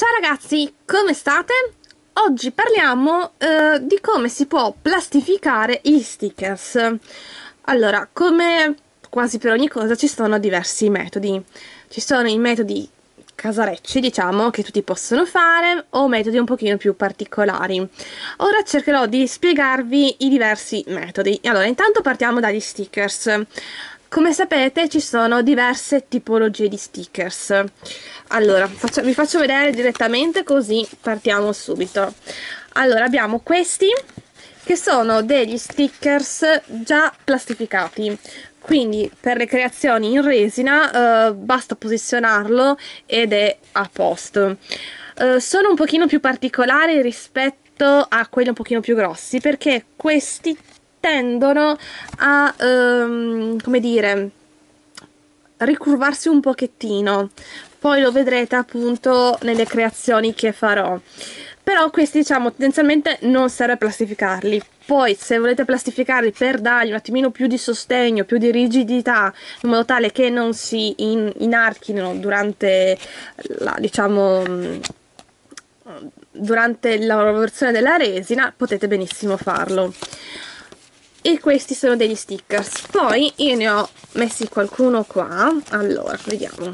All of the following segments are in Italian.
Ciao ragazzi, come state? Oggi parliamo di come si può plastificare gli stickers. Allora, come quasi per ogni cosa ci sono diversi metodi. Ci sono i metodi casarecci, diciamo, che tutti possono fare, o metodi un pochino più particolari. Ora cercherò di spiegarvi i diversi metodi. Allora, intanto partiamo dagli stickers. Come sapete ci sono diverse tipologie di stickers. Allora, vi faccio vedere direttamente così partiamo subito. Allora, abbiamo questi che sono degli stickers già plastificati. Quindi per le creazioni in resina basta posizionarlo ed è a posto. Sono un pochino più particolari rispetto a quelli un pochino più grossi, perché questi tendono a, come dire, ricurvarsi un pochettino. Poi lo vedrete appunto nelle creazioni che farò. Però questi, diciamo, tendenzialmente non serve plastificarli. Poi se volete plastificarli per dargli un attimino più di sostegno, più di rigidità, in modo tale che non si inarchino durante la, diciamo, durante la lavorazione della resina, potete benissimo farlo. E questi sono degli stickers. Poi io ne ho messi qualcuno qua. Allora, vediamo.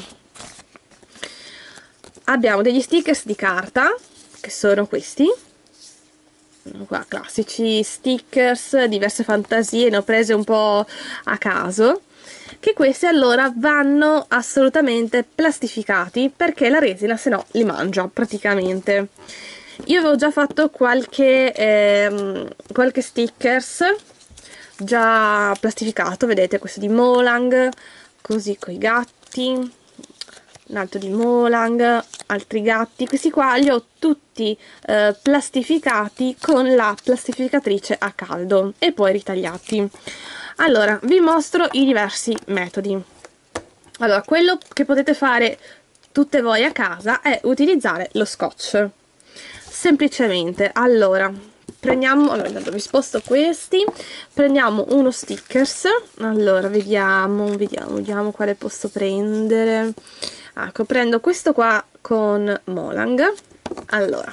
Abbiamo degli stickers di carta, che sono questi qua, classici stickers, diverse fantasie, ne ho prese un po' a caso, che questi allora vanno assolutamente plastificati, perché la resina se no li mangia praticamente. Io avevo già fatto qualche stickers già plastificato, vedete, questo di Molang, così con i gatti, un altro di Molang, altri gatti. Questi qua li ho tutti plastificati con la plastificatrice a caldo e poi ritagliati. Allora, vi mostro i diversi metodi. Allora, quello che potete fare tutte voi a casa è utilizzare lo scotch. Semplicemente, allora, prendiamo, allora intanto vi sposto questi, prendiamo uno stickers, allora vediamo quale posso prendere. Ecco, prendo questo qua con Molang. Allora,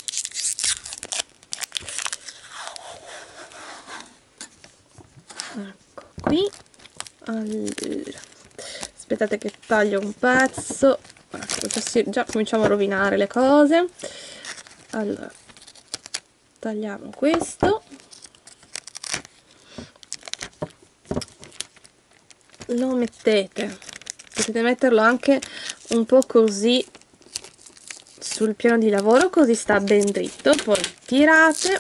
ecco qui. Allora, aspettate che taglio un pezzo. Ecco, già cominciamo a rovinare le cose. Allora, tagliamo questo, lo mettete, potete metterlo anche un po' così sul piano di lavoro, così sta ben dritto. Poi tirate,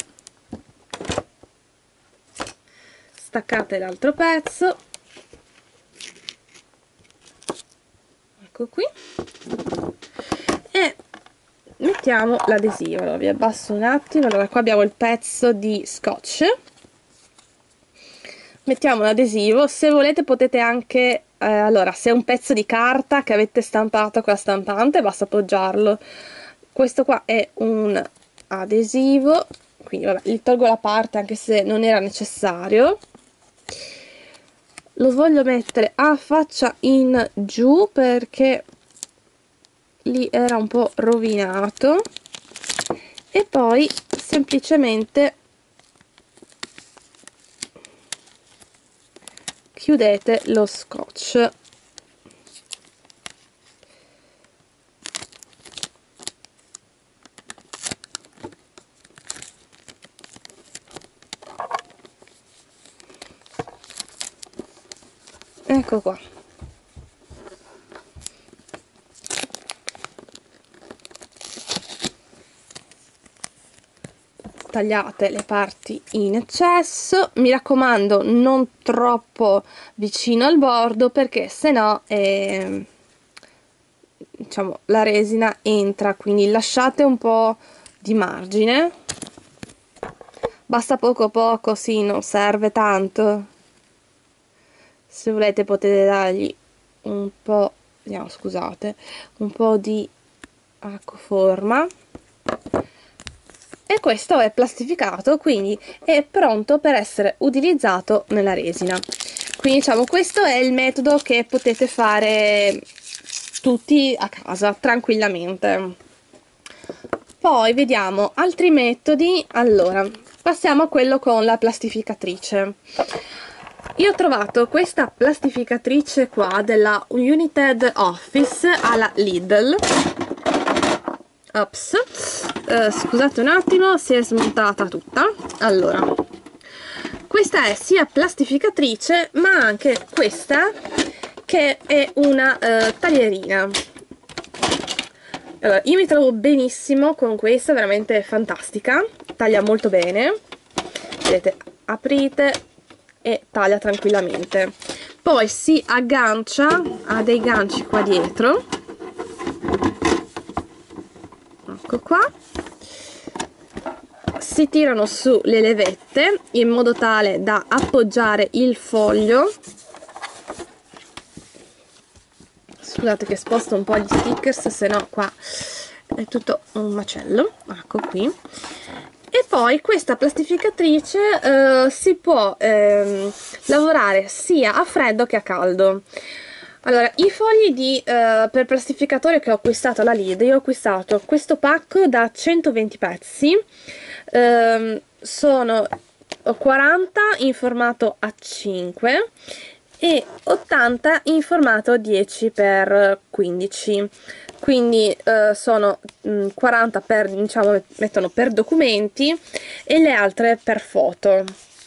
staccate l'altro pezzo, ecco qui, e mettiamo l'adesivo. Allora vi abbasso un attimo. Allora qua abbiamo il pezzo di scotch, mettiamo l'adesivo. Se volete potete anche allora, se è un pezzo di carta che avete stampato con la stampante, basta appoggiarlo. Questo qua è un adesivo, quindi vabbè, gli tolgo la parte anche se non era necessario. Lo voglio mettere a faccia in giù perché lì era un po' rovinato, e poi semplicemente chiudete lo scotch. Ecco qua. Tagliate le parti in eccesso, mi raccomando non troppo vicino al bordo, perché sennò diciamo la resina entra, quindi lasciate un po' di margine, basta poco, sì, non serve tanto. Se volete potete dargli un po', no, scusate, un po' di acquaforma. E questo è plastificato, quindi è pronto per essere utilizzato nella resina. Quindi diciamo questo è il metodo che potete fare tutti a casa tranquillamente. Poi vediamo altri metodi. Allora, passiamo a quello con la plastificatrice. Io ho trovato questa plastificatrice qua della United Office alla Lidl. Ops, scusate un attimo, si è smontata tutta. Allora, questa è sia plastificatrice, ma anche questa che è una taglierina. Allora, io mi trovo benissimo con questa, veramente fantastica, taglia molto bene, vedete, aprite e taglia tranquillamente. Poi si aggancia, ha dei ganci qua dietro, ecco qua, si tirano su le levette in modo tale da appoggiare il foglio. Scusate che sposto un po' gli stickers, se no qua è tutto un macello. Ecco qui. E poi questa plastificatrice si può lavorare sia a freddo che a caldo. Allora, i fogli per plastificatore che ho acquistato alla Lidl, io ho acquistato questo pacco da 120 pezzi, sono 40 in formato A5 e 80 in formato 10x15, quindi sono 40 per, diciamo, mettono per documenti e le altre per foto.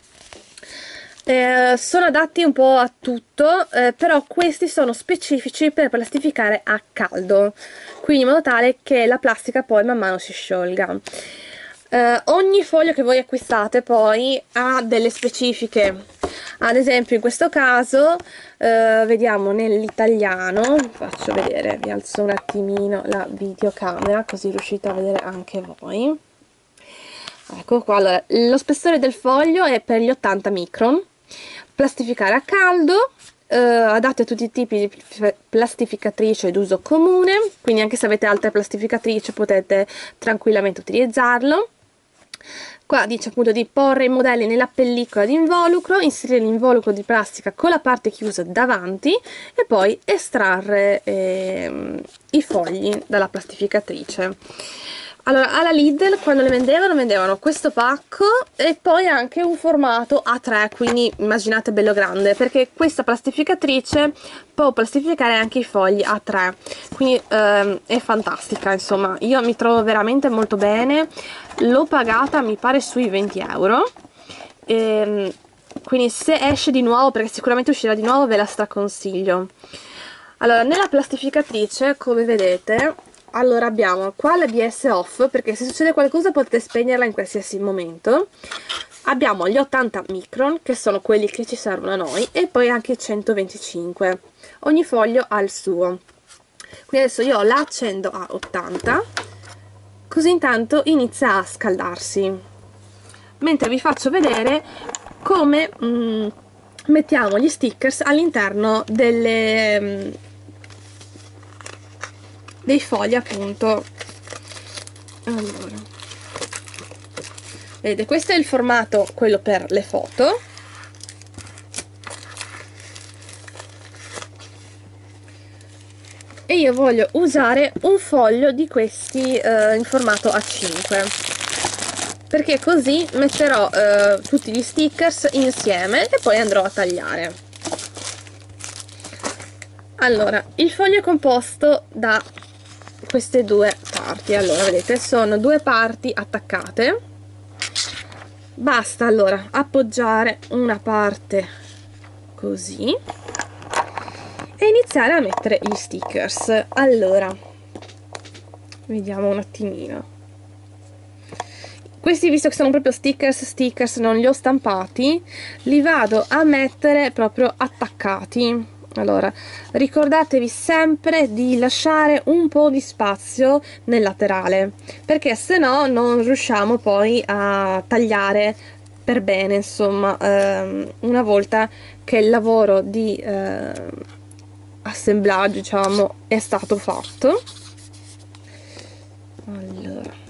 Sono adatti un po' a tutto, però questi sono specifici per plastificare a caldo, quindi in modo tale che la plastica poi man mano si sciolga. Ogni foglio che voi acquistate poi ha delle specifiche. Ad esempio in questo caso vediamo nell'italiano, faccio vedere, vi alzo un attimino la videocamera così riuscite a vedere anche voi. Ecco qua, allora, lo spessore del foglio è per gli 80 micron, plastificare a caldo, adatte a tutti i tipi di plastificatrice d'uso comune, quindi anche se avete altre plastificatrici potete tranquillamente utilizzarlo. Qua dice appunto di porre i modelli nella pellicola di involucro, inserire l'involucro di plastica con la parte chiusa davanti e poi estrarre i fogli dalla plastificatrice. Allora, alla Lidl quando le vendevano questo pacco e poi anche un formato A3, quindi immaginate bello grande, perché questa plastificatrice può plastificare anche i fogli A3, quindi è fantastica, insomma, io mi trovo veramente molto bene, l'ho pagata mi pare sui 20 euro, quindi se esce di nuovo, perché sicuramente uscirà di nuovo, ve la straconsiglio. Allora, nella plastificatrice, come vedete, allora abbiamo qua l'ABS off, perché se succede qualcosa potete spegnerla in qualsiasi momento. Abbiamo gli 80 micron, che sono quelli che ci servono a noi, e poi anche 125. Ogni foglio ha il suo. Quindi adesso io la accendo a 80, così intanto inizia a scaldarsi. Mentre vi faccio vedere come mettiamo gli stickers all'interno dei fogli, appunto. Allora, vedete, questo è il formato, quello per le foto. E io voglio usare un foglio di questi in formato A5, perché così metterò tutti gli stickers insieme e poi andrò a tagliare. Allora, il foglio è composto da queste due parti. Allora, vedete, sono due parti attaccate. Basta allora appoggiare una parte così e iniziare a mettere gli stickers. Allora, vediamo un attimino. Questi, visto che sono proprio stickers, non li ho stampati, li vado a mettere proprio attaccati. Allora, ricordatevi sempre di lasciare un po' di spazio nel laterale, perché se no non riusciamo poi a tagliare per bene, insomma, una volta che il lavoro di assemblaggio, diciamo, è stato fatto. Allora,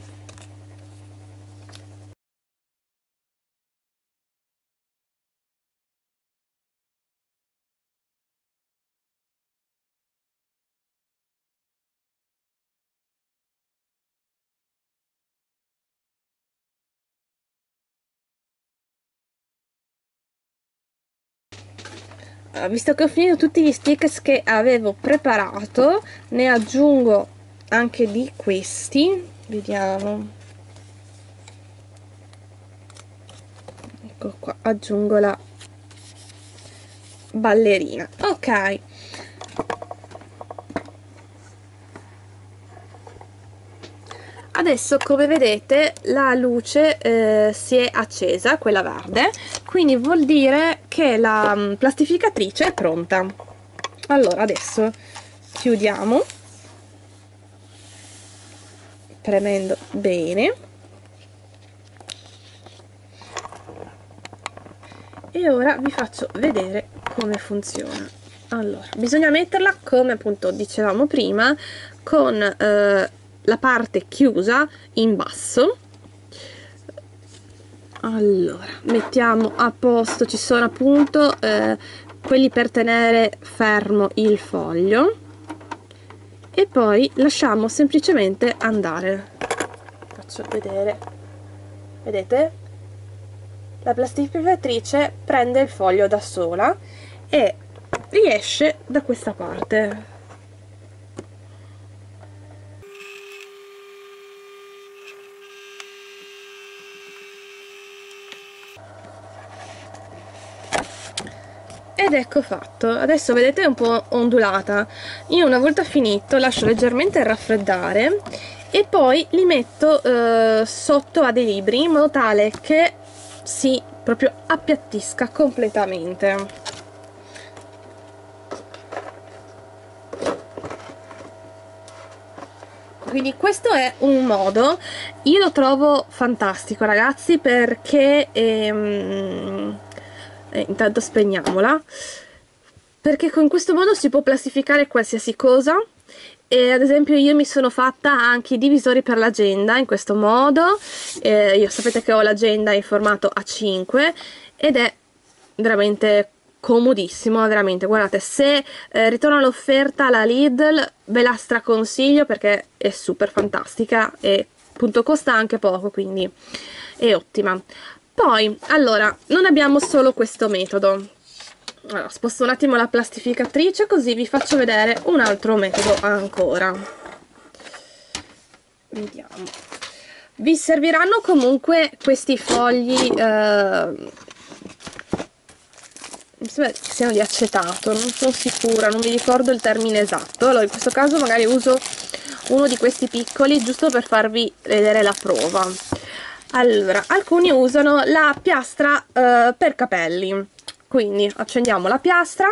visto che ho finito tutti gli stickers che avevo preparato, ne aggiungo anche di questi, vediamo, ecco qua, aggiungo la ballerina. Ok, adesso come vedete la luce si è accesa, quella verde, quindi vuol dire che la plastificatrice è pronta. Allora adesso chiudiamo premendo bene e ora vi faccio vedere come funziona. Allora, bisogna metterla come appunto dicevamo prima, con la parte chiusa in basso. Allora, mettiamo a posto, ci sono appunto quelli per tenere fermo il foglio e poi lasciamo semplicemente andare. Faccio vedere, vedete? La plastificatrice prende il foglio da sola e riesce da questa parte. Ed ecco fatto. Adesso vedete è un po' ondulata. Io una volta finito lascio leggermente raffreddare e poi li metto sotto a dei libri in modo tale che si proprio appiattisca completamente. Quindi questo è un modo, io lo trovo fantastico ragazzi, perché intanto spegniamola, perché con questo modo si può plastificare qualsiasi cosa. E ad esempio io mi sono fatta anche i divisori per l'agenda in questo modo. Io sapete che ho l'agenda in formato A5 ed è veramente comodissimo, veramente. Guardate, se ritorna l'offerta la Lidl ve la straconsiglio perché è super fantastica e appunto costa anche poco, quindi è ottima. Poi allora non abbiamo solo questo metodo. Allora, sposto un attimo la plastificatrice così vi faccio vedere un altro metodo ancora. Vediamo. Vi serviranno comunque questi fogli, mi sembra che siano di acetato, non sono sicura, non mi ricordo il termine esatto. Allora in questo caso magari uso uno di questi piccoli giusto per farvi vedere la prova. Allora, alcuni usano la piastra per capelli, quindi accendiamo la piastra,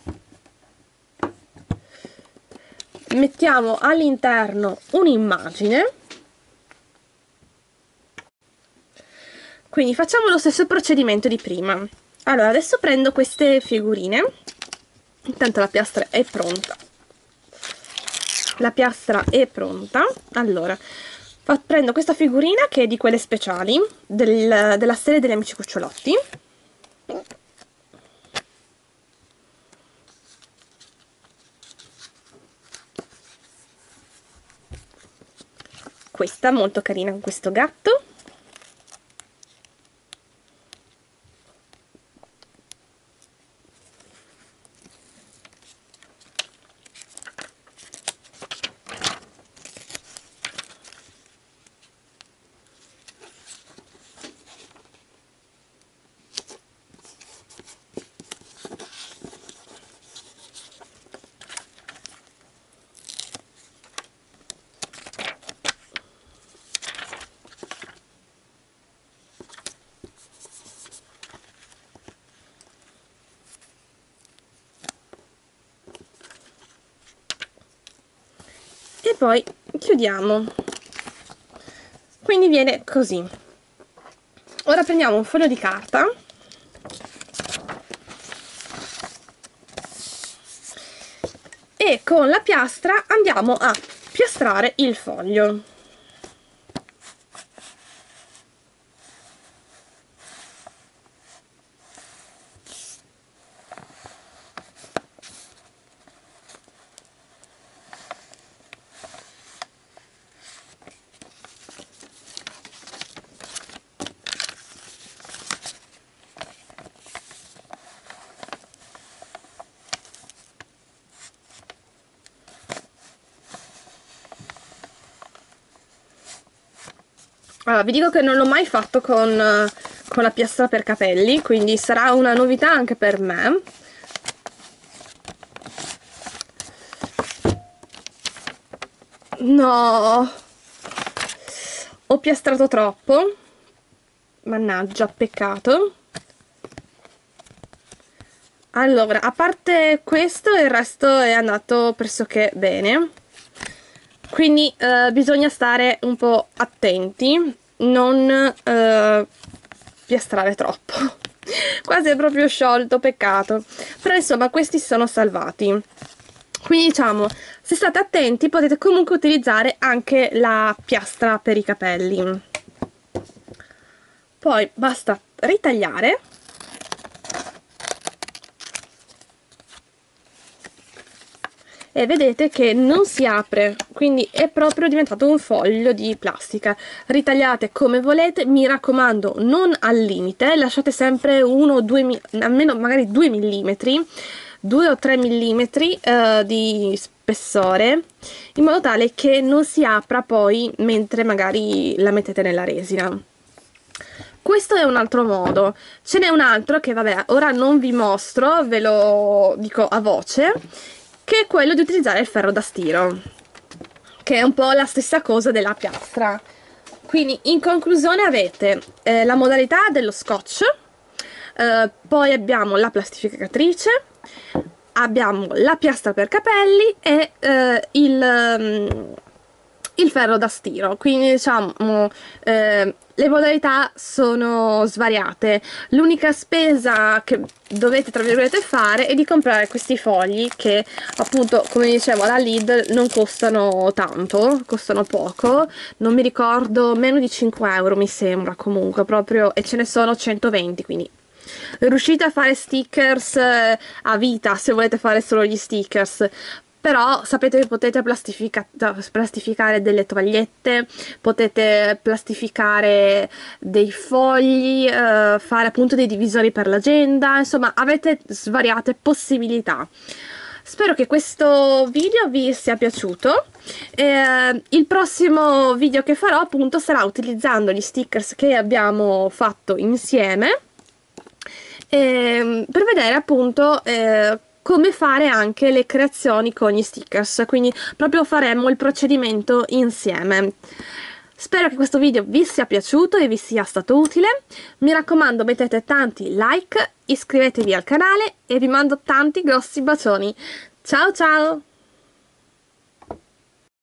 mettiamo all'interno un'immagine, quindi facciamo lo stesso procedimento di prima. Allora adesso prendo queste figurine, intanto la piastra è pronta, allora prendo questa figurina che è di quelle speciali della serie degli amici cucciolotti, questa molto carina con questo gatto. E poi chiudiamo, quindi viene così. Ora prendiamo un foglio di carta e con la piastra andiamo a piastrare il foglio. Allora, vi dico che non l'ho mai fatto con la piastra per capelli, quindi sarà una novità anche per me. No, ho piastrato troppo, mannaggia, peccato. Allora, a parte questo, il resto è andato pressoché bene, quindi bisogna stare un po' attenti, non piastrare troppo. Quasi è proprio sciolto, peccato. Però insomma questi sono salvati. Quindi diciamo, se state attenti potete comunque utilizzare anche la piastra per i capelli. Poi basta ritagliare. E vedete che non si apre, quindi è proprio diventato un foglio di plastica. Ritagliate come volete, mi raccomando non al limite, lasciate sempre 1 o 2, almeno magari 2 mm, 2 o 3 mm di spessore, in modo tale che non si apra poi mentre magari la mettete nella resina. Questo è un altro modo. Ce n'è un altro che vabbè ora non vi mostro, ve lo dico a voce, che è quello di utilizzare il ferro da stiro, che è un po' la stessa cosa della piastra. Quindi in conclusione avete la modalità dello scotch, poi abbiamo la plastificatrice, abbiamo la piastra per capelli e il ferro da stiro. Quindi diciamo le modalità sono svariate. L'unica spesa che dovete tra virgolette fare è di comprare questi fogli che appunto, come dicevo, alla Lidl non costano tanto, costano poco, non mi ricordo, meno di 5 euro mi sembra, comunque proprio, e ce ne sono 120, quindi riuscite a fare stickers a vita se volete fare solo gli stickers. Però sapete che potete plastificare delle tovagliette, potete plastificare dei fogli, fare appunto dei divisori per l'agenda, insomma avete svariate possibilità. Spero che questo video vi sia piaciuto. Il prossimo video che farò appunto sarà utilizzando gli stickers che abbiamo fatto insieme, per vedere appunto come fare anche le creazioni con gli stickers, quindi proprio faremo il procedimento insieme. Spero che questo video vi sia piaciuto e vi sia stato utile. Mi raccomando, mettete tanti like, iscrivetevi al canale e vi mando tanti grossi bacioni. Ciao ciao!